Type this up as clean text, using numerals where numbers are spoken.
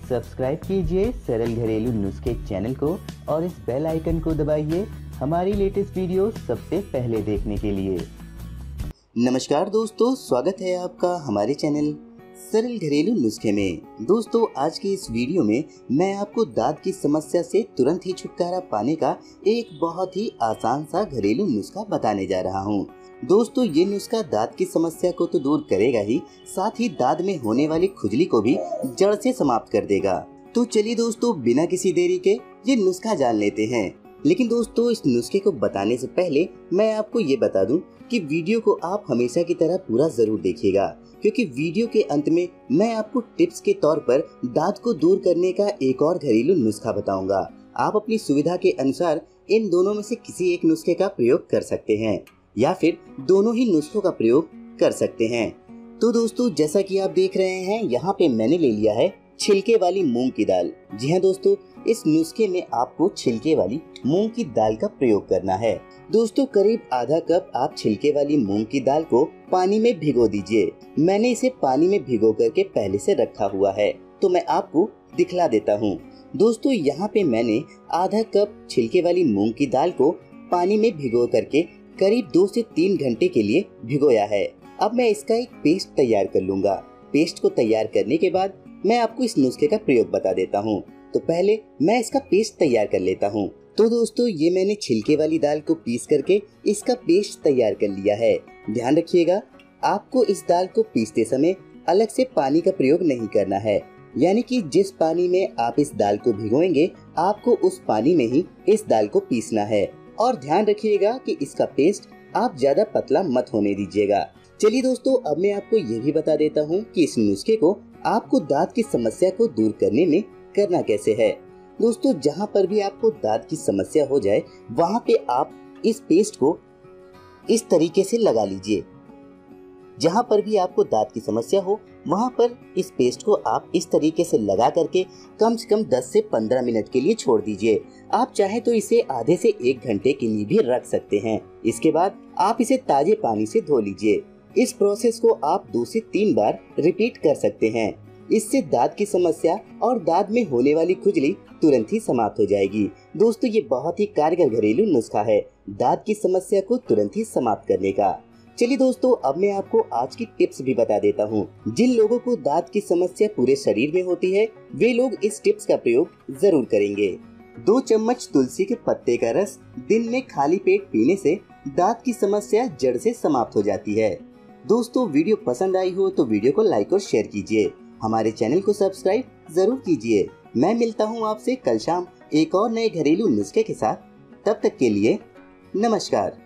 Subscribe कीजिए सरल घरेलू नुस्खे चैनल को और इस बेल आइकन को दबाइए हमारी लेटेस्ट वीडियो सबसे पहले देखने के लिए। नमस्कार दोस्तों, स्वागत है आपका हमारे चैनल सरल घरेलू नुस्खे में। दोस्तों, आज की इस वीडियो में मैं आपको दांत की समस्या से तुरंत ही छुटकारा पाने का एक बहुत ही आसान सा घरेलू नुस्खा बताने जा रहा हूँ। दोस्तों, ये नुस्खा दांत की समस्या को तो दूर करेगा ही, साथ ही दांत में होने वाली खुजली को भी जड़ से समाप्त कर देगा। तो चलिए दोस्तों, बिना किसी देरी के ये नुस्खा जान लेते हैं। लेकिन दोस्तों, इस नुस्खे को बताने से पहले मैं आपको ये बता दूं कि वीडियो को आप हमेशा की तरह पूरा जरूर देखिएगा, क्योंकि वीडियो के अंत में मैं आपको टिप्स के तौर पर दांत को दूर करने का एक और घरेलू नुस्खा बताऊंगा। आप अपनी सुविधा के अनुसार इन दोनों में से किसी एक नुस्खे का प्रयोग कर सकते हैं या फिर दोनों ही नुस्खों का प्रयोग कर सकते हैं। तो दोस्तों, जैसा कि आप देख रहे हैं, यहाँ पे मैंने ले लिया है छिलके वाली मूंग की दाल। जी हाँ दोस्तों, इस नुस्खे में आपको छिलके वाली मूंग की दाल का प्रयोग करना है। दोस्तों, करीब आधा कप आप छिलके वाली मूंग की दाल को पानी में भिगो दीजिए। मैंने इसे पानी में भिगो करके पहले से रखा हुआ है, तो मैं आपको दिखला देता हूँ। दोस्तों, यहाँ पे मैंने आधा कप छिलके वाली मूंग की दाल को पानी में भिगो करके करीब 2 से 3 घंटे के लिए भिगोया है। अब मैं इसका एक पेस्ट तैयार कर लूंगा। पेस्ट को तैयार करने के बाद मैं आपको इस नुस्खे का प्रयोग बता देता हूँ। तो पहले मैं इसका पेस्ट तैयार कर लेता हूँ। तो दोस्तों, ये मैंने छिलके वाली दाल को पीस करके इसका पेस्ट तैयार कर लिया है। ध्यान रखिएगा, आपको इस दाल को पीसते समय अलग से पानी का प्रयोग नहीं करना है, यानी कि जिस पानी में आप इस दाल को भिगोएंगे, आपको उस पानी में ही इस दाल को पीसना है। और ध्यान रखिएगा कि इसका पेस्ट आप ज्यादा पतला मत होने दीजिएगा। चलिए दोस्तों, अब मैं आपको ये भी बता देता हूँ कि इस नुस्खे को आपको दांत की समस्या को दूर करने में करना कैसे है। दोस्तों, जहाँ पर भी आपको दांत की समस्या हो जाए, वहाँ पे आप इस पेस्ट को इस तरीके से लगा लीजिए। जहाँ पर भी आपको दांत की समस्या हो, वहाँ पर इस पेस्ट को आप इस तरीके से लगा करके कम से कम 10 से 15 मिनट के लिए छोड़ दीजिए। आप चाहे तो इसे आधे से 1 घंटे के लिए भी रख सकते हैं। इसके बाद आप इसे ताजे पानी से धो लीजिए। इस प्रोसेस को आप 2 से 3 बार रिपीट कर सकते हैं। इससे दांत की समस्या और दांत में होने वाली खुजली तुरंत ही समाप्त हो जाएगी। दोस्तों, ये बहुत ही कारगर घरेलू नुस्खा है दांत की समस्या को तुरंत ही समाप्त करने का। चलिए दोस्तों, अब मैं आपको आज की टिप्स भी बता देता हूँ। जिन लोगों को दांत की समस्या पूरे शरीर में होती है, वे लोग इस टिप्स का प्रयोग जरूर करेंगे। 2 चम्मच तुलसी के पत्ते का रस दिन में खाली पेट पीने से दांत की समस्या जड़ से समाप्त हो जाती है। दोस्तों, वीडियो पसंद आई हो तो वीडियो को लाइक और शेयर कीजिए। हमारे चैनल को सब्सक्राइब जरूर कीजिए। मैं मिलता हूँ आपसे कल शाम एक और नए घरेलू नुस्खे के साथ। तब तक के लिए नमस्कार।